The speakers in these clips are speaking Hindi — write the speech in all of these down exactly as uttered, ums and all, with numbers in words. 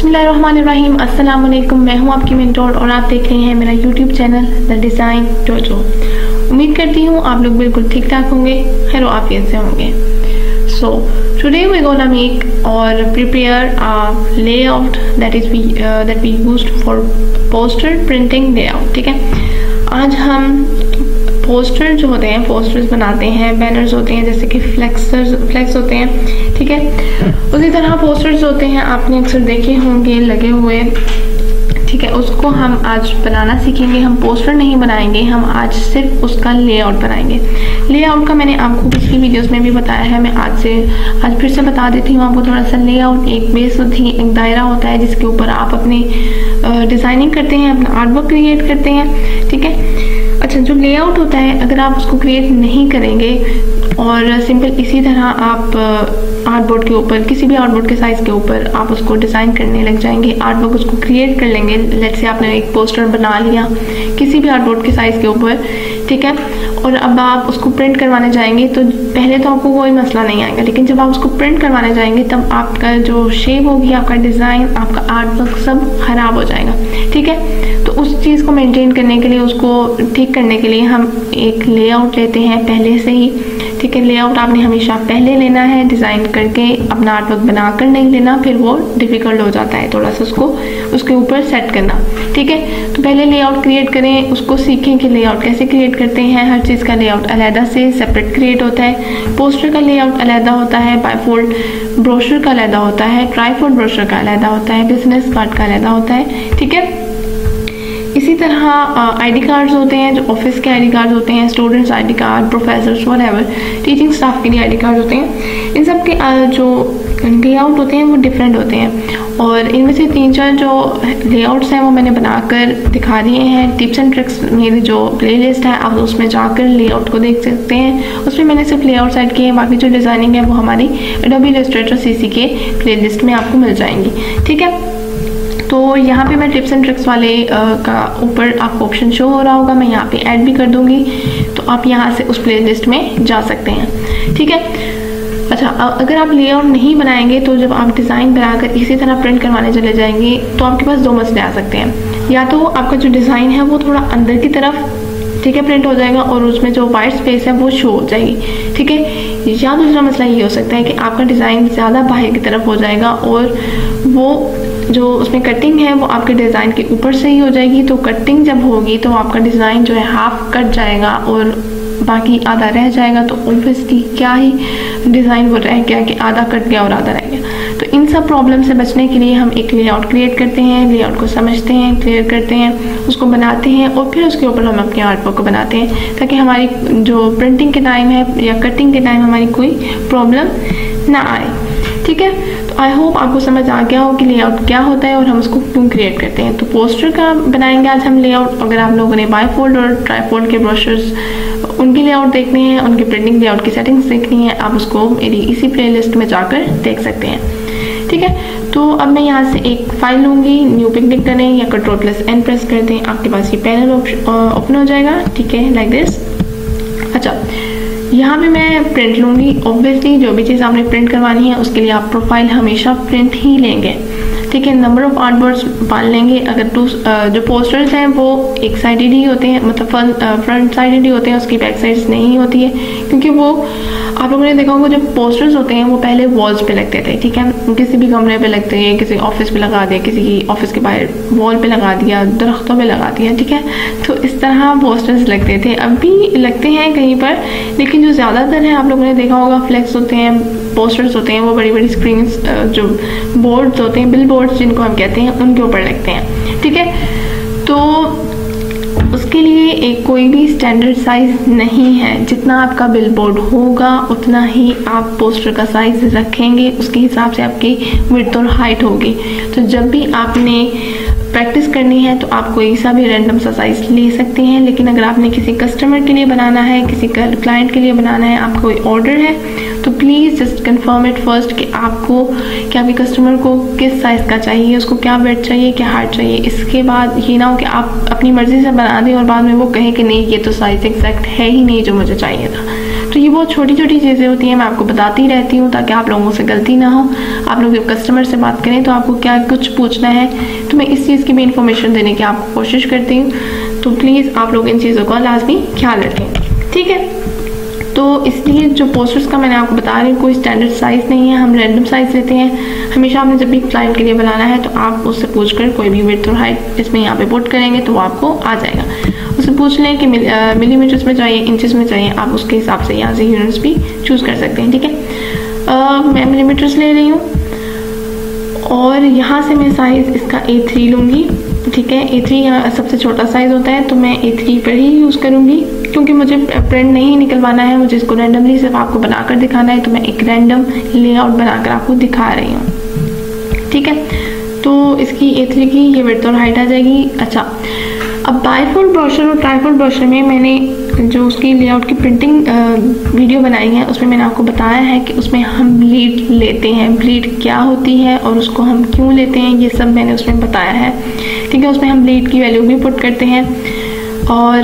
बिस्मिल्लाहिर्रहमानिर्रहीम। अस्सलाम वालेकुम। मैं हूं आपकी मेंटोर और आप देख रहे हैं मेरा YouTube channel the design dojo. उम्मीद करती हूं आप लोग बिल्कुल ठीक ठाक होंगे, खैर आफियत से होंगे। So today we gonna make और prepare a layout that is we that we used for poster printing layout. ठीक है, आज हम पोस्टर जो होते हैं, पोस्टर्स बनाते हैं, बैनर्स होते हैं, जैसे कि फ्लेक्सर्स फ्लेक्स होते हैं। ठीक है, उसी तरह पोस्टर्स होते हैं, आपने अक्सर देखे होंगे लगे हुए। ठीक है, उसको हम आज बनाना सीखेंगे। हम पोस्टर नहीं बनाएंगे, हम आज सिर्फ उसका लेआउट बनाएंगे। लेआउट का मैंने आपको पिछली वीडियोस में भी बताया है, मैं आज से आज फिर से बता देती हूँ आपको थोड़ा सा। लेआउट एक बेस होती है, एक दायरा होता है जिसके ऊपर आप अपनी डिज़ाइनिंग करते हैं, अपना आर्ट वर्क क्रिएट करते हैं। ठीक है, अच्छा, जो लेआउट होता है अगर आप उसको क्रिएट नहीं करेंगे और सिंपल इसी तरह आप आर्टबोर्ड के ऊपर, किसी भी आर्टबोर्ड के साइज़ के ऊपर आप उसको डिज़ाइन करने लग जाएंगे, आर्टवर्क उसको क्रिएट कर लेंगे। लेट्स से आपने एक पोस्टर बना लिया किसी भी आर्टबोर्ड के साइज़ के ऊपर, ठीक है, और अब आप उसको प्रिंट करवाने जाएंगे तो पहले तो आपको कोई मसला नहीं आएगा, लेकिन जब आप उसको प्रिंट करवाने जाएंगे तब आपका जो शेप होगी, आपका डिज़ाइन, आपका आर्टवर्क सब खराब हो जाएगा। ठीक है, तो उस चीज़ को मेंटेन करने के लिए, उसको ठीक करने के लिए हम एक लेआउट लेते हैं पहले से ही। ठीक है, लेआउट आपने हमेशा पहले लेना है, डिज़ाइन करके अपना आर्टवर्क बनाकर नहीं लेना, फिर वो डिफ़िकल्ट हो जाता है थोड़ा सा उसको उसके ऊपर सेट करना। ठीक है, तो पहले लेआउट क्रिएट करें, उसको सीखें कि लेआउट कैसे क्रिएट करते हैं। हर चीज़ का लेआउट अलहदा से सेपरेट क्रिएट होता है। पोस्टर का लेआउट अलहदा होता है, बाईफोल्ड ब्रोशर का अलहदा होता है, ट्राईफोल्ड ब्रोशर का अलहदा होता है, बिजनेस कार्ड का अलहदा होता है। ठीक है, इसी तरह आईडी कार्ड्स होते हैं, जो ऑफिस के आईडी कार्ड्स होते हैं, students ID card, professors whatever, teaching staff के लिए आईडी कार्ड होते हैं। इन सब के जो लेआउट होते हैं वो डिफरेंट होते हैं, और इनमें से तीन चार जो लेआउट्स हैं वो मैंने बनाकर दिखा दिए हैं। टिप्स एंड ट्रिक्स मेरी जो प्लेलिस्ट है, आप उसमें जाकर लेआउट को देख सकते हैं। उसमें मैंने सिर्फ लेआउट सेट किए हैं, बाकी जो डिज़ाइनिंग है वो हमारी एडोबी इलस्ट्रेटर सीसी के प्लेलिस्ट में आपको मिल जाएंगी। ठीक है, तो यहाँ पे मैं टिप्स एंड ट्रिक्स वाले आ, का ऊपर आपको ऑप्शन शो हो रहा होगा, मैं यहाँ पे ऐड भी कर दूँगी, तो आप यहाँ से उस प्लेलिस्ट में जा सकते हैं। ठीक है, अच्छा, अगर आप लेआउट नहीं बनाएंगे तो जब आप डिज़ाइन बनाकर इसी तरह प्रिंट करवाने चले जाएंगे तो आपके पास दो मसले आ सकते हैं। या तो आपका जो डिज़ाइन है वो थोड़ा अंदर की तरफ, ठीक है, प्रिंट हो जाएगा और उसमें जो वाइट स्पेस है वो शो हो जाएगी। ठीक है, या दूसरा मसला ये हो सकता है कि आपका डिज़ाइन ज़्यादा बाहर की तरफ हो जाएगा और वो जो उसमें कटिंग है वो आपके डिज़ाइन के ऊपर से ही हो जाएगी। तो कटिंग जब होगी तो आपका डिज़ाइन जो है हाफ कट जाएगा और बाकी आधा रह जाएगा, तो ऑब्वियसली क्या ही डिज़ाइन वो रह गया कि आधा कट गया और आधा रह गया। तो इन सब प्रॉब्लम से बचने के लिए हम एक लेआउट क्रिएट करते हैं, लेआउट को समझते हैं, क्लियर करते हैं, उसको बनाते हैं और फिर उसके ऊपर हम अपने आर्टवर्क को बनाते हैं, ताकि हमारी जो प्रिंटिंग के टाइम है या कटिंग के टाइम हमारी कोई प्रॉब्लम ना आए। ठीक है, तो आई होप आपको समझ आ गया हो कि लेआउट क्या होता है और हम उसको क्यों क्रिएट करते हैं। तो पोस्टर का बनाएंगे आज हम लेआउट। अगर आप लोगों ने बाईफोल्ड और ट्राईफोल्ड के ब्रोशर्स उनकी लेआउट देखनी है, उनकी प्रिंटिंग लेआउट की सेटिंग्स देखनी है, आप उसको मेरी इसी प्लेलिस्ट में जाकर देख सकते हैं। ठीक है, तो अब मैं यहाँ से एक फाइल लूँगी, न्यू पिक करें या कंट्रोल प्लस एन प्रेस कर दें, आपके पास ये पैनल ओपन हो जाएगा। ठीक है, लाइक दिस। अच्छा, यहाँ पे मैं प्रिंट लूँगी। ऑब्वियसली जो भी चीज़ आपने प्रिंट करवानी है उसके लिए आप प्रोफाइल हमेशा प्रिंट ही लेंगे। ठीक है, नंबर ऑफ आर्टबोर्ड्स पाल लेंगे। अगर टू जो पोस्टर्स हैं वो एक साइडेड ही होते हैं, मतलब फ्रंट फ्रंट साइडेड ही होते हैं, उसकी बैक साइड्स नहीं होती है, क्योंकि वो आप लोगों ने देखा होगा जब पोस्टर्स होते हैं वो पहले वॉल्स पे लगते थे। ठीक है, किसी भी कमरे पे लगते हैं, किसी ऑफिस पे लगा दिया, किसी की ऑफिस के बाहर वॉल पे लगा दिया, दरख्तों पे लगा दिया। ठीक है, तो इस तरह पोस्टर्स लगते थे, अब भी लगते हैं कहीं पर, लेकिन जो ज़्यादातर है आप लोगों ने देखा होगा फ्लेक्स होते हैं, पोस्टर्स होते हैं, वो बड़ी बड़ी स्क्रीन्स, जो बोर्ड्स होते हैं, बिल बोर्ड्स जिनको हम कहते हैं, उनके ऊपर लगते हैं। ठीक है, तो उसके लिए एक कोई भी स्टैंडर्ड साइज नहीं है, जितना आपका बिल बोर्ड होगा उतना ही आप पोस्टर का साइज रखेंगे, उसके हिसाब से आपकी विड्थ और हाइट होगी। तो जब भी आपने प्रैक्टिस करनी है तो आप कोई सा भी रैंडम सा साइज ले सकते हैं, लेकिन अगर आपने किसी कस्टमर के लिए बनाना है, किसी क्लाइंट के लिए बनाना है, आपका कोई ऑर्डर है, तो please just confirm it first कि आपको क्या भी कस्टमर को किस साइज़ का चाहिए, उसको क्या वेट चाहिए, क्या हाइट चाहिए। इसके बाद ये ना हो कि आप अपनी मर्ज़ी से बना दें और बाद में वो कहें कि नहीं ये तो साइज़ एग्जैक्ट है ही नहीं जो मुझे चाहिए था। तो ये बहुत छोटी छोटी चीज़ें होती हैं, मैं आपको बताती रहती हूँ ताकि आप लोगों से गलती ना हो। आप लोग जब कस्टमर से बात करें तो आपको क्या कुछ पूछना है, तो मैं इस चीज़ की भी इंफॉर्मेशन देने की आपको कोशिश करती हूँ। तो प्लीज़ आप लोग इन चीज़ों का लाजमी ख्याल रखें, ठीक है। तो इसलिए जो पोस्टर्स का मैंने आपको बता रही हूँ, कोई स्टैंडर्ड साइज़ नहीं है, हम रैंडम साइज़ लेते हैं। हमेशा आपने जब भी क्लाइंट के लिए बनाना है तो आप उससे पूछकर कोई भी विड्थ और हाइट इसमें यहाँ पे पुट करेंगे तो वो आपको आ जाएगा। उससे पूछ लें कि मिलीमीटर्स में चाहिए, इंचेस में चाहिए, आप उसके हिसाब से यहाँ से यूनिट्स भी चूज़ कर सकते हैं, ठीक है। मैं मिलीमीटर्स ले रही हूँ और यहाँ से मैं साइज़ इसका ए थ्री लूँगी, ठीक है। ए थ्री यहाँ सबसे छोटा साइज़ होता है, तो मैं ए थ्री पर ही यूज़ करूँगी क्योंकि मुझे प्रिंट नहीं निकलवाना है, मुझे इसको रैंडमली सिर्फ आपको बनाकर दिखाना है। तो मैं एक रैंडम लेआउट बनाकर आपको दिखा रही हूँ, ठीक है। तो इसकी ए थ्री की ये विड्थ और हाइट आ जाएगी। अच्छा, अब बाइफोल्ड ब्रोशर और ट्राइफोल्ड ब्रोशर में मैंने जो उसकी लेआउट की प्रिंटिंग वीडियो बनाई है उसमें मैंने आपको बताया है कि उसमें हम ब्लीड लेते हैं, ब्लीड क्या होती है और उसको हम क्यों लेते हैं, ये सब मैंने उसमें बताया है, ठीक है। उसमें हम ब्लीड की वैल्यू भी पुट करते हैं और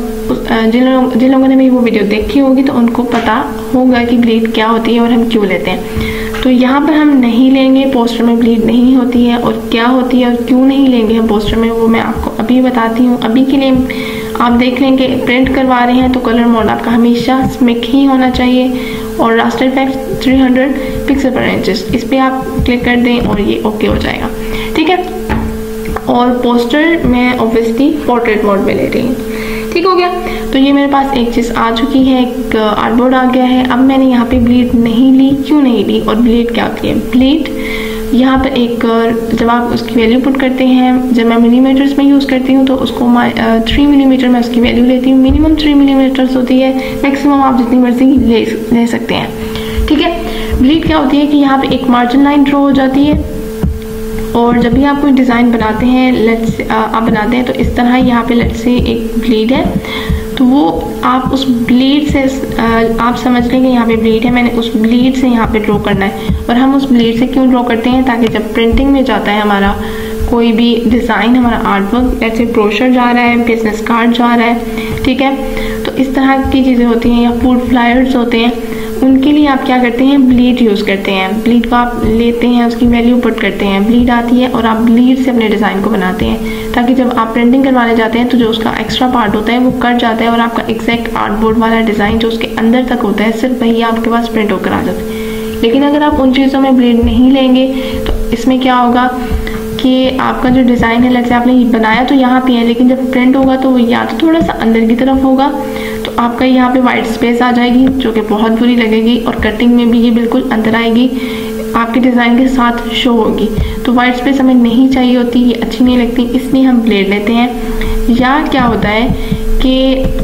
जिन लोग जिन लोगों ने भी वो वीडियो देखी होगी तो उनको पता होगा कि ब्लीड क्या होती है और हम क्यों लेते हैं। तो यहाँ पर हम नहीं लेंगे, पोस्टर में ब्लीड नहीं होती है, और क्या होती है और क्यों नहीं लेंगे हम पोस्टर में वो मैं आपको अभी बताती हूँ। अभी के लिए आप देख लें कि प्रिंट करवा रहे हैं तो कलर मोड आपका हमेशा स्मिक ही होना चाहिए और raster effect three hundred pixel per inches, इस पर आप क्लिक कर दें और ये ओके हो जाएगा, ठीक है। और पोस्टर मैं ऑब्वियसली पोर्ट्रेट मोड में ले रही हूँ, ठीक हो गया। तो ये मेरे पास एक चीज़ आ चुकी है, एक आर्टबोर्ड आ गया है। अब मैंने यहाँ पे ब्लीड नहीं ली, क्यों नहीं ली और ब्लीड क्या होती है? ब्लीड यहाँ पर एक, जब आप उसकी वैल्यू पुट करते हैं, जब मैं मिलीमीटर्स में यूज़ करती हूँ तो उसको थ्री मिलीमीटर में उसकी वैल्यू लेती हूँ। मिनिमम थ्री मिलीमीटर्स होती है, मैक्सिमम आप जितनी मर्जी ले ले सकते हैं, ठीक है। ब्लीड क्या होती है कि यहाँ पे एक मार्जिन लाइन ड्रॉ हो जाती है और जब भी आप कोई डिज़ाइन बनाते हैं, लेट्स आप बनाते हैं तो इस तरह यहाँ पे लेट्स से एक ब्लीड है, तो वो आप उस ब्लीड से आप समझ लें कि यहाँ पे ब्लीड है, मैंने उस ब्लीड से यहाँ पे ड्रॉ करना है। और हम उस ब्लीड से क्यों ड्रॉ करते हैं? ताकि जब प्रिंटिंग में जाता है हमारा कोई भी डिज़ाइन, हमारा आर्ट वर्क, जैसे ब्रोशर जा रहा है, बिजनेस कार्ड जा रहा है, ठीक है, तो इस तरह की चीज़ें होती हैं, या फूड फ्लायर्स होते हैं, उनके लिए आप क्या करते हैं? ब्लीड यूज़ करते हैं। ब्लीड को आप लेते हैं, उसकी वैल्यू पुट करते हैं, ब्लीड आती है और आप ब्लीड से अपने डिज़ाइन को बनाते हैं, ताकि जब आप प्रिंटिंग करवाने जाते हैं तो जो उसका एक्स्ट्रा पार्ट होता है वो कट जाता है और आपका एग्जैक्ट आर्टबोर्ड वाला डिज़ाइन जो उसके अंदर तक होता है सिर्फ वही आपके पास प्रिंट होकर आ जाता है। लेकिन अगर आप उन चीज़ों में ब्लीड नहीं लेंगे तो इसमें क्या होगा कि आपका जो डिज़ाइन है, जैसे आपने बनाया तो यहाँ पे है, लेकिन जब प्रिंट होगा तो वो या तो थोड़ा सा अंदर की तरफ होगा, तो आपका यहाँ पे वाइट स्पेस आ जाएगी जो कि बहुत बुरी लगेगी, और कटिंग में भी ये बिल्कुल अंदर आएगी, आपके डिज़ाइन के साथ शो होगी। तो वाइट स्पेस हमें नहीं चाहिए होती, ये अच्छी नहीं लगती, इसलिए हम ब्लेड लेते हैं। या क्या होता है कि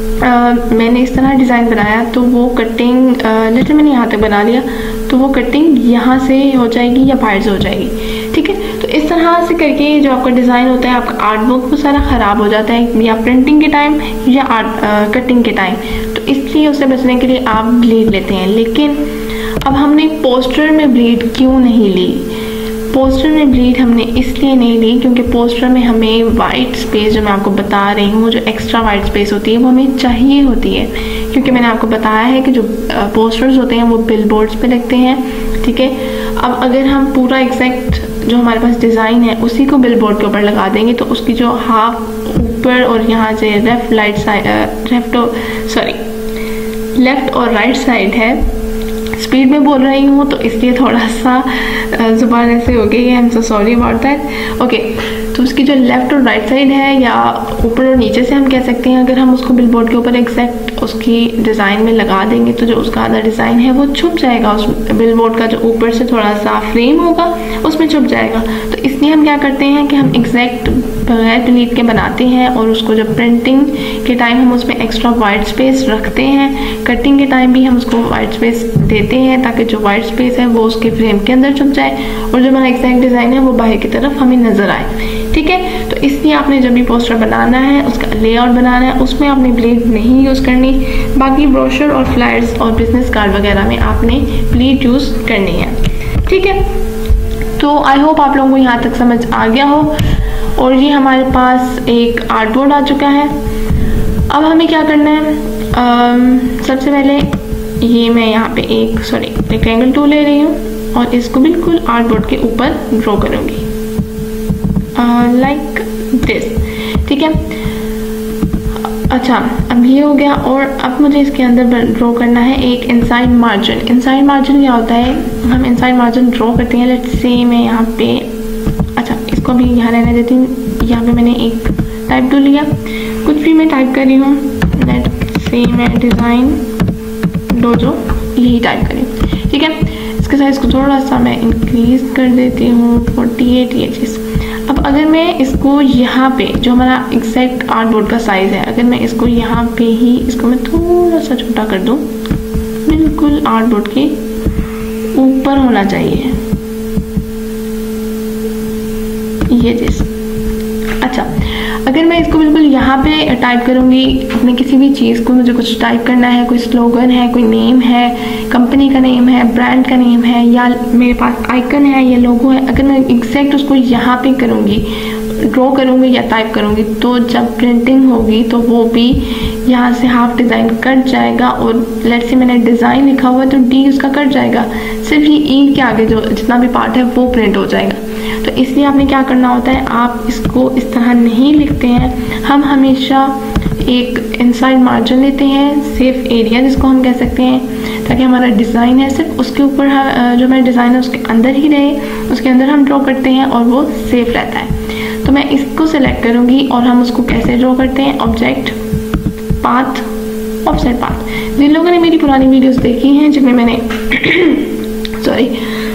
आ, मैंने इस तरह डिज़ाइन बनाया तो वो कटिंग लेटर मैंने यहाँ तक बना लिया, तो वो कटिंग यहाँ से हो जाएगी या बाहर से हो जाएगी, ठीक है। तो इस तरह से करके जो आपका डिज़ाइन होता है, आपका आर्ट वर्क वो सारा ख़राब हो जाता है, या प्रिंटिंग के टाइम या आर्ट कटिंग के टाइम। तो इसलिए उससे बचने के लिए आप ब्लीड लेते हैं। लेकिन अब हमने पोस्टर में ब्लीड क्यों नहीं ली? पोस्टर में ब्लीड हमने इसलिए नहीं ली क्योंकि पोस्टर में हमें वाइट स्पेस, जो मैं आपको बता रही हूँ, जो एक्स्ट्रा वाइट स्पेस होती है वो हमें चाहिए होती है, क्योंकि मैंने आपको बताया है कि जो पोस्टर्स होते हैं वो बिलबोर्ड्स पे लगते हैं, ठीक है। अब अगर हम पूरा एग्जैक्ट जो हमारे पास डिज़ाइन है उसी को बिलबोर्ड के ऊपर लगा देंगे तो उसकी जो हाफ ऊपर और यहाँ से left right side left sorry left और राइट साइड है, स्पीड में बोल रही हूँ तो इसलिए थोड़ा सा जुबान ऐसे हो गई है, I am so sorry about that, okay. तो उसकी जो लेफ्ट और राइट साइड है, या ऊपर और नीचे से हम कह सकते हैं, अगर हम उसको बिलबोर्ड के ऊपर एग्जैक्ट उसकी डिज़ाइन में लगा देंगे तो जो उसका आधा डिज़ाइन है वो छुप जाएगा, उस बिलबोर्ड का जो ऊपर से थोड़ा सा फ्रेम होगा उसमें छुप जाएगा। तो इसलिए हम क्या करते हैं कि हम एग्जैक्ट बगैर डिलीट के बनाते हैं, और उसको जब प्रिंटिंग के टाइम हम उसमें एक्स्ट्रा वाइट स्पेस रखते हैं, कटिंग के टाइम भी हम उसको वाइट स्पेस देते हैं, ताकि जो वाइट स्पेस है वो उसके फ्रेम के अंदर छुप जाए और जो हमारा एग्जैक्ट डिज़ाइन है वो बाहर की तरफ हमें नज़र आए, ठीक है। तो इसलिए आपने जब भी पोस्टर बनाना है, उसका लेआउट बनाना है, उसमें आपने ब्लीड नहीं यूज़ करनी। बाकी ब्रोशर और फ्लायर्स और बिजनेस कार्ड वगैरह में आपने ब्लीड यूज़ करनी है, ठीक है। तो आई होप आप लोगों को यहाँ तक समझ आ गया हो। और ये हमारे पास एक आर्टबोर्ड आ चुका है। अब हमें क्या करना है, सबसे पहले ये मैं यहाँ पे एक सॉरी रेक्टेंगल टूल ले रही हूँ और इसको बिल्कुल आर्टबोर्ड के ऊपर ड्रॉ करूँगी लाइक दिस। ठीक है, अच्छा अब ये हो गया और अब मुझे इसके अंदर ड्रॉ करना है एक इनसाइड मार्जिन। इनसाइड मार्जिन क्या होता है, हम इनसाइड मार्जिन ड्रॉ करते हैं। लेट्स से मैं यहाँ पे, अच्छा इसको भी यहाँ रहने देती हूँ। यहाँ पे मैंने एक टाइप टूल लिया, कुछ भी मैं टाइप कर रही हूँ। लेट्स से मैं डिज़ाइन डोजो यही टाइप करें। ठीक है, इसके साइज को थोड़ा सा मैं इंक्रीज कर देती हूँ अड़तालीस इंचेस। अब अगर मैं इसको यहाँ पे जो हमारा एग्जैक्ट आर्टबोर्ड का साइज है, अगर मैं इसको यहाँ पे ही इसको मैं थोड़ा सा छोटा कर दूँ, बिल्कुल आर्टबोर्ड के ऊपर होना चाहिए ये चीज़। अच्छा अगर मैं इसको बिल्कुल यहाँ पे टाइप करूँगी अपने किसी भी चीज़ को, मुझे कुछ टाइप करना है, कोई स्लोगन है, कोई नेम है, कंपनी का नेम है, ब्रांड का नेम है, या मेरे पास आइकन है या लोगो है, अगर मैं एग्जैक्ट उसको यहाँ पे करूँगी, ड्रॉ करूँगी या टाइप करूँगी, तो जब प्रिंटिंग होगी तो वो भी यहाँ से हाफ डिज़ाइन कट जाएगा। और लेट्स से मैंने डिज़ाइन लिखा हुआ है तो डी उसका कट जाएगा, सिर्फ ये ई के आगे जो जितना भी पार्ट है वो प्रिंट हो जाएगा। तो इसलिए आपने क्या करना होता है, आप इसको इस तरह नहीं लिखते हैं। हम हमेशा एक इनसाइड मार्जिन लेते हैं, सेफ एरिया जिसको हम कह सकते हैं, ताकि हमारा डिज़ाइन है सिर्फ उसके ऊपर जो हमारा डिज़ाइन है उसके अंदर ही रहे, उसके अंदर हम ड्रॉ करते हैं और वो सेफ रहता है। तो मैं इसको सेलेक्ट करूँगी और हम उसको कैसे ड्रॉ करते हैं, ऑब्जेक्ट पाथ ऑफसेट पाथ। जिन लोगों ने मेरी पुरानी वीडियोस देखी हैं जिनमें मैंने सॉरी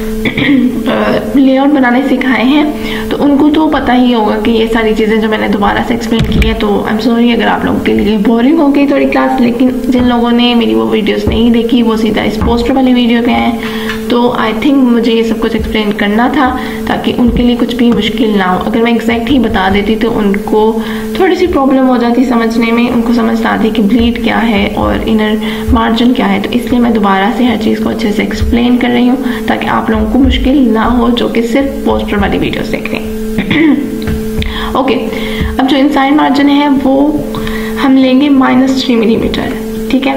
लेआउट बनाने सिखाए हैं, तो उनको तो पता ही होगा कि ये सारी चीज़ें जो मैंने दोबारा से एक्सप्लेन की है। तो आई एम सॉरी अगर आप लोगों के लिए बोरिंग हो गई थोड़ी क्लास, लेकिन जिन लोगों ने मेरी वो वीडियोस नहीं देखी वो सीधा इस पोस्टर वाली वीडियो पे हैं। तो आई थिंक मुझे ये सब कुछ एक्सप्लेन करना था ताकि उनके लिए कुछ भी मुश्किल ना हो। अगर मैं एग्जैक्ट ही बता देती तो उनको थोड़ी सी प्रॉब्लम हो जाती समझने में, उनको समझ ना आती कि ब्लीड क्या है और इनर मार्जिन क्या है। तो इसलिए मैं दोबारा से हर चीज़ को अच्छे से एक्सप्लेन कर रही हूँ ताकि आप लोगों को मुश्किल ना हो जो कि सिर्फ पोस्टर वाली वीडियोस देख रहे हैं। ओके, अब जो इनसाइड मार्जिन है वो हम लेंगे माइनस थ्री मिलीमीटर। ठीक है,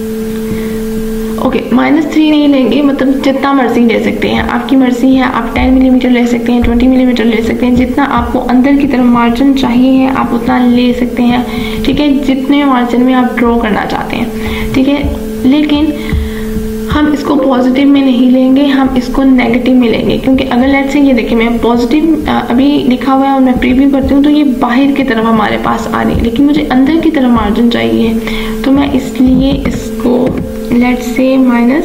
ओके माइनस थ्री नहीं लेंगे, मतलब जितना मर्जी ले सकते हैं, आपकी मर्जी है। आप टेन मिलीमीटर ले सकते हैं, ट्वेंटी मिलीमीटर ले सकते हैं, जितना आपको अंदर की तरफ मार्जिन चाहिए है आप उतना ले सकते हैं। ठीक है, जितने मार्जिन में आप ड्रॉ करना चाहते हैं। ठीक है, लेकिन हम इसको पॉजिटिव में नहीं लेंगे, हम इसको नेगेटिव में लेंगे। क्योंकि अगर लेट्स से ये देखिए मैं पॉजिटिव अभी लिखा हुआ है और मैं प्रीव्यू करती हूँ तो ये बाहर की तरफ हमारे पास आ रही है, लेकिन मुझे अंदर की तरफ मार्जिन चाहिए। तो मैं इसलिए इसको लेट्स से माइनस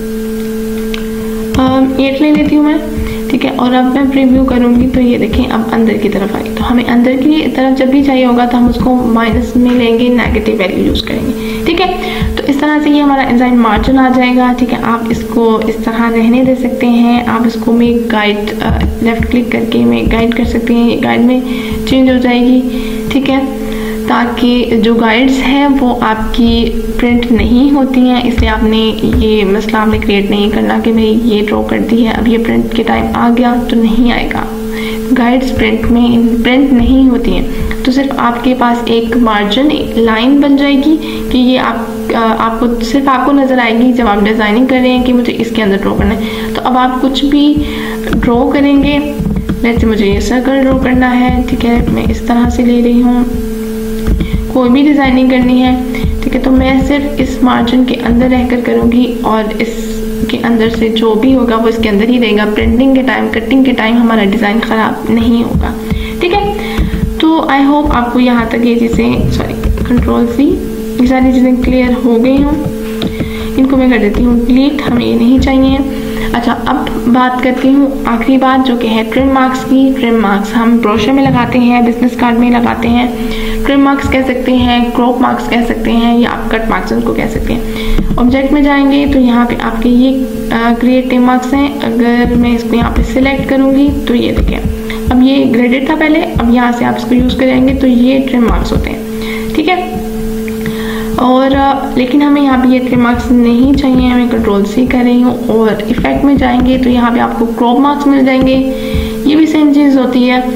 एट ले लेती हूँ मैं। ठीक है, और अब मैं प्रीव्यू करूँगी तो ये देखें अब अंदर की तरफ आई। तो हमें अंदर की तरफ जब भी चाहिए होगा तो हम उसको माइनस में लेंगे, नेगेटिव वैल्यू यूज़ करेंगे। ठीक है, तो इस तरह से ये हमारा इनसाइड मार्जिन आ जाएगा। ठीक है, आप इसको इस तरह रहने दे सकते हैं। आप इसको में गाइड लेफ्ट क्लिक करके में गाइड कर सकते हैं, ये गाइड में चेंज हो जाएगी। ठीक है, ताकि जो गाइड्स हैं वो आपकी प्रिंट नहीं होती हैं, इसलिए आपने ये मसला आपने क्रिएट नहीं करना कि मेरी ये ड्रॉ कर दी है अब ये प्रिंट के टाइम आ गया तो नहीं आएगा। गाइड्स प्रिंट में प्रिंट नहीं होती हैं, तो सिर्फ आपके पास एक मार्जिन लाइन बन जाएगी कि ये आप आपको सिर्फ आपको नज़र आएगी जब आप डिज़ाइनिंग कर रहे हैं कि मुझे इसके अंदर ड्रॉ करना है। तो अब आप कुछ भी ड्रॉ करेंगे, जैसे मुझे ये सर्कल ड्रॉ करना है। ठीक है, मैं इस तरह से ले रही हूँ, कोई भी डिज़ाइनिंग करनी है। ठीक है, तो मैं सिर्फ इस मार्जिन के अंदर रहकर करूँगी और इसके अंदर से जो भी होगा वो इसके अंदर ही रहेगा। प्रिंटिंग के टाइम, कटिंग के टाइम हमारा डिज़ाइन ख़राब नहीं होगा। ठीक है, तो आई होप आपको यहाँ तक ये चीज़ें सॉरी कंट्रोल सी ये सारी चीज़ें क्लियर हो गई हों। इनको मैं कर देती हूँ डिलीट, हमें ये नहीं चाहिए। अच्छा, अब बात करती हूँ आखिरी बात जो कि है ट्रिम मार्क्स की। ट्रिम मार्क्स हम ब्रोशर में लगाते हैं, बिजनेस कार्ड में लगाते हैं। ट्रिम मार्क्स कह सकते हैं, क्रॉप मार्क्स कह सकते हैं, या आप कट मार्क्स उनको कह सकते हैं। ऑब्जेक्ट में जाएंगे तो यहाँ पे आपके ये क्रिएट ट्रिम मार्क्स हैं। अगर मैं इसको यहाँ पे सिलेक्ट करूँगी तो ये देखिए अब ये ग्रेडेड था पहले, अब यहाँ से आप इसको यूज़ करेंगे तो ये ट्रिम मार्क्स होते हैं। ठीक है, और लेकिन हमें यहाँ पे ये ट्रिम मार्क्स नहीं चाहिए, मैं कंट्रोल सी कर रही हूँ। और इफेक्ट में जाएंगे तो यहाँ पे आपको क्रॉप मार्क्स मिल जाएंगे, ये भी सेम चीज़ होती है। तो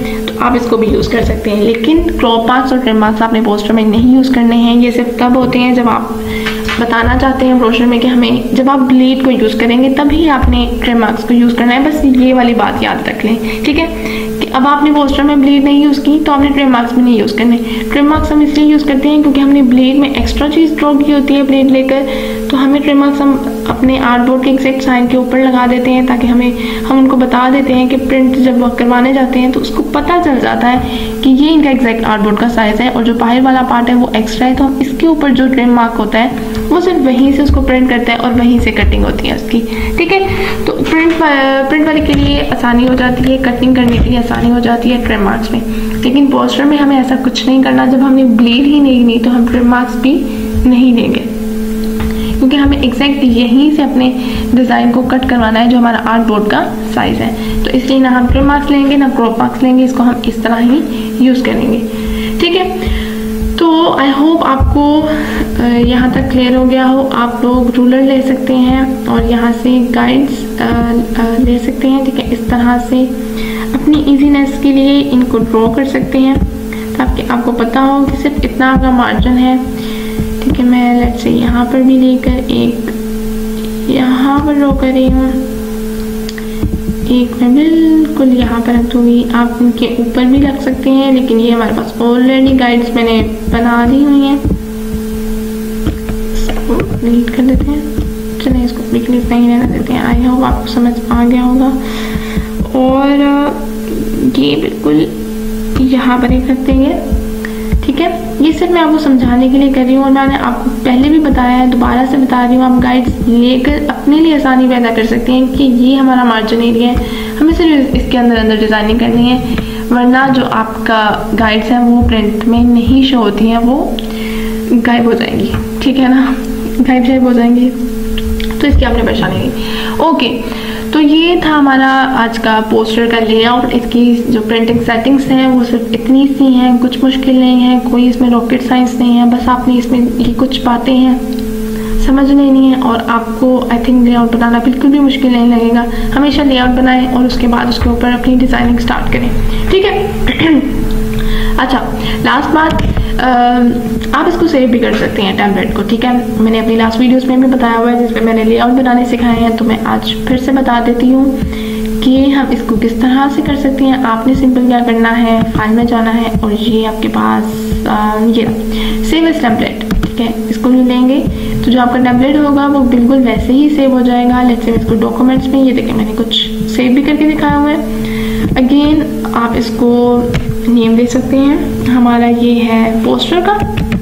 आप इसको भी यूज़ कर सकते हैं। लेकिन क्रॉप मार्क्स और ट्रिम मार्क्स आपने पोस्टर में नहीं यूज़ करने हैं। ये सिर्फ तब होते हैं जब आप बताना चाहते हैं ब्रोशर में कि हमें, जब आप ब्लीड को यूज़ करेंगे तभी आपने ट्रिम मार्क्स को यूज़ करना है। बस ये वाली बात याद रख लें, ठीक है। कि अब आपने पोस्टर में ब्लीड नहीं यूज़ की तो आपने ट्रिम मार्क्स भी नहीं यूज़ करने। ट्रिम मार्क्स हम इसलिए यूज़ करते हैं क्योंकि हमने ब्लीड में एक्स्ट्रा चीज़ ड्रॉ की होती है ब्लीड लेकर, तो हमें ट्रिम मार्क्स हम अपने आर्टबोर्ड के एग्जैक्ट साइन के ऊपर लगा देते हैं ताकि हमें हम उनको बता देते हैं कि प्रिंट जब करवाने जाते हैं तो उसको पता चल जाता है कि ये इनका एग्जैक्ट आर्टबोर्ड का साइज है और जो बाहर वाला पार्ट है वो एक्स्ट्रा है, तो हम इसके ऊपर जो ट्रिम मार्क होता है वो सिर्फ वहीं से उसको प्रिंट करता है और वहीं से कटिंग होती है उसकी, ठीक है। तो प्रिंट प्रिंट वाले के लिए आसानी हो जाती है, कटिंग करने के लिए आसानी हो जाती है ट्रिम मार्क्स में। लेकिन पोस्टर में हमें ऐसा कुछ नहीं करना। जब हमें ब्लीड ही नहीं दी तो हम ट्रिम मार्क्स भी नहीं देंगे, क्योंकि हमें एग्जैक्ट यहीं से अपने डिज़ाइन को कट करवाना है जो हमारा आर्ट बोर्ड का साइज है। तो इसलिए ना हम ट्रिम मार्क्स लेंगे ना क्रॉप मार्क्स लेंगे, इसको हम इस तरह ही यूज़ करेंगे, ठीक है। तो आई होप आपको यहाँ तक क्लियर हो गया हो। आप लोग रूलर ले सकते हैं और यहाँ से गाइड्स ले सकते हैं, ठीक है। इस तरह से अपनी इजीनेस के लिए इनको ड्रॉ कर सकते हैं ताकि आपको पता हो कि सिर्फ इतना आपका मार्जिन है, ठीक है। मैं लेट्स से यहाँ पर भी लेकर एक यहाँ पर ड्रॉ कर रही हूँ, एक मैं बिल्कुल यहाँ पर रख दूँगी। आप उनके ऊपर भी रख सकते हैं, लेकिन ये हमारे पास ऑलरेडी गाइड्स मैंने बना दी हुई हैं। इसको डिलीट कर देते हैं, चलिए इसको डिलीट नहीं रहना देते हैं। आई होप आपको समझ आ गया होगा। और ये बिल्कुल यहाँ पर एक रख देंगे, ठीक है। ये सिर्फ मैं आपको समझाने के लिए कर रही हूँ और मैंने आपको पहले भी बताया है, दोबारा से बता रही हूँ। आप गाइड्स लेकर अपने लिए आसानी पैदा कर सकते हैं कि ये हमारा मार्जिन एरिया है, हमें सिर्फ इसके अंदर अंदर डिज़ाइनिंग करनी है, वरना जो आपका गाइड्स हैं वो प्रिंट में नहीं शो होती हैं, वो गायब हो जाएंगी, ठीक है ना, गायब गायब हो जाएंगी। तो इसकी आपने परेशानी नहीं। ओके, तो ये था हमारा आज का पोस्टर का लेआउट। इसकी जो प्रिंटिंग सेटिंग्स हैं वो सिर्फ इतनी सी हैं, कुछ मुश्किल नहीं है, कोई इसमें रॉकेट साइंस नहीं है। बस आपने इसमें ये कुछ बातें हैं समझ लेनी है और आपको आई थिंक लेआउट बनाना बिल्कुल भी मुश्किल नहीं लगेगा। हमेशा लेआउट बनाएं और उसके बाद उसके ऊपर अपनी डिज़ाइनिंग स्टार्ट करें, ठीक है। अच्छा, लास्ट बात, आ, आप इसको सेव भी कर सकते हैं टैबलेट को, ठीक है। मैंने अपनी लास्ट वीडियोस में भी बताया हुआ है जिसमें मैंने लेआउट बनाने सिखाए हैं, तो मैं आज फिर से बता देती हूँ कि हम इसको किस तरह से कर सकते हैं। आपने सिंपल क्या करना है, फाइल में जाना है और ये आपके पास आ, ये सेव एज टेम्पलेट, ठीक है। इसको भी लेंगे तो जो आपका टेम्पलेट होगा वो बिल्कुल वैसे ही सेव हो जाएगा। लेट्स से इसको डॉक्यूमेंट्स में, ये देखिए मैंने कुछ सेव भी करके दिखाया हुआ है। अगेन आप इसको नेम दे सकते हैं, हमारा ये है पोस्टर का,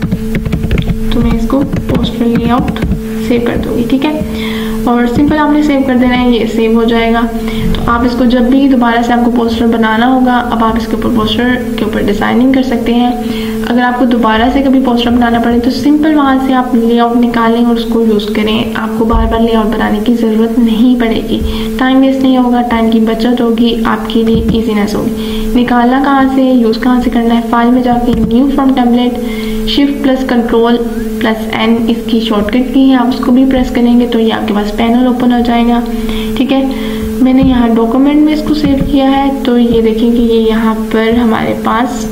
तो मैं इसको पोस्टर लेआउट सेव कर दूंगी, ठीक है। और सिंपल आपने सेव कर देना है, ये सेव हो जाएगा। तो आप इसको जब भी दोबारा से आपको पोस्टर बनाना होगा, अब आप इसके ऊपर पोस्टर के ऊपर डिज़ाइनिंग कर सकते हैं। अगर आपको दोबारा से कभी पोस्टर बनाना पड़े तो सिंपल वहाँ से आप लेआउट निकालें और उसको यूज़ करें। आपको बार बार लेआउट बनाने की ज़रूरत नहीं पड़ेगी, टाइम वेस्ट नहीं होगा, टाइम की बचत होगी, आपके लिए ईजीनेस होगी। निकालना कहाँ से, यूज़ कहाँ से करना है, फाइल में जाके new from template, shift plus control plus N इसकी शॉर्टकट की है, आप उसको भी प्रेस करेंगे तो ये आपके पास पैनल ओपन हो जाएगा, ठीक है। मैंने यहाँ डॉक्यूमेंट में इसको सेव किया है, तो ये देखिए कि ये यहाँ पर हमारे पास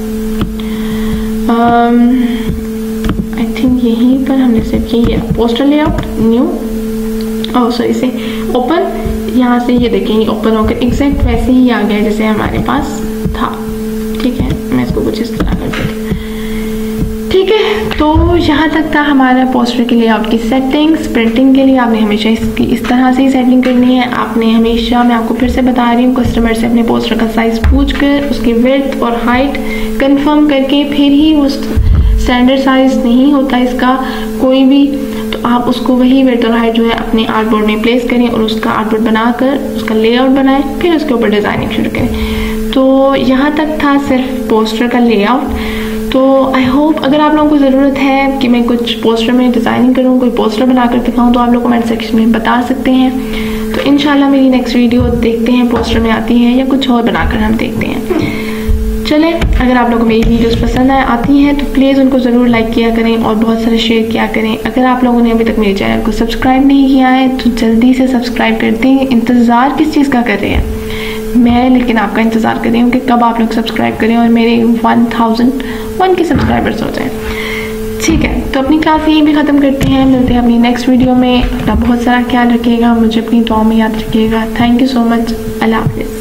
आई um, थिंक यहीं पर हमने सेव किया है पोस्टर लेआउट न्यू, और सॉरी से ओपन, यहाँ से ये देखें ये ओपन होकर एग्जैक्ट वैसे ही आ गया जैसे हमारे पास था, ठीक है। मैं इसको कुछ इस तरह कर देती हूँ, ठीक है। तो यहाँ तक था हमारा पोस्टर के लेआउट की सेटिंग्स। प्रिंटिंग के लिए आपने हमेशा इसकी इस तरह से ही सेटिंग करनी है। आपने हमेशा, मैं आपको फिर से बता रही हूँ, कस्टमर से अपने पोस्टर का साइज़ पूछकर उसकी विड्थ और हाइट कंफर्म करके फिर ही उस स्टैंडर्ड साइज़ नहीं होता इसका कोई भी, तो आप उसको वही विड्थ और हाइट जो है अपने आर्टबोर्ड में प्लेस करें और उसका आर्टबोर्ड बनाकर उसका लेआउट बनाएं, फिर उसके ऊपर डिज़ाइनिंग शुरू करें। तो यहाँ तक था सिर्फ पोस्टर का लेआउट। तो आई होप अगर आप लोगों को ज़रूरत है कि मैं कुछ पोस्टर में डिज़ाइनिंग करूँ, कोई पोस्टर बनाकर दिखाऊँ, तो आप लोग कमेंट सेक्शन में बता सकते हैं। तो इंशाल्लाह मेरी नेक्स्ट वीडियो देखते हैं पोस्टर में आती है या कुछ और बनाकर हम देखते हैं। चलें, अगर आप लोगों को मेरी वीडियोस पसंद आए आती हैं तो प्लीज़ उनको ज़रूर लाइक किया करें और बहुत सारे शेयर किया करें। अगर आप लोगों ने अभी तक मेरे चैनल को सब्सक्राइब नहीं किया है तो जल्दी से सब्सक्राइब कर दें। इंतज़ार किस चीज़ का कर रहे हैं, मैं लेकिन आपका इंतज़ार कर रही हूँ कि कब आप लोग सब्सक्राइब करें और मेरे वन थाउजेंड वन के सब्सक्राइबर्स हो जाएं। ठीक है, तो अपनी क्लास यहीं भी ख़त्म करते हैं। मिलते हैं अपनी नेक्स्ट वीडियो में। अपना बहुत सारा ख्याल रखिएगा, मुझे अपनी दुआ में याद रखिएगा। Thank you so much. अल्लाह हाफ़िज़।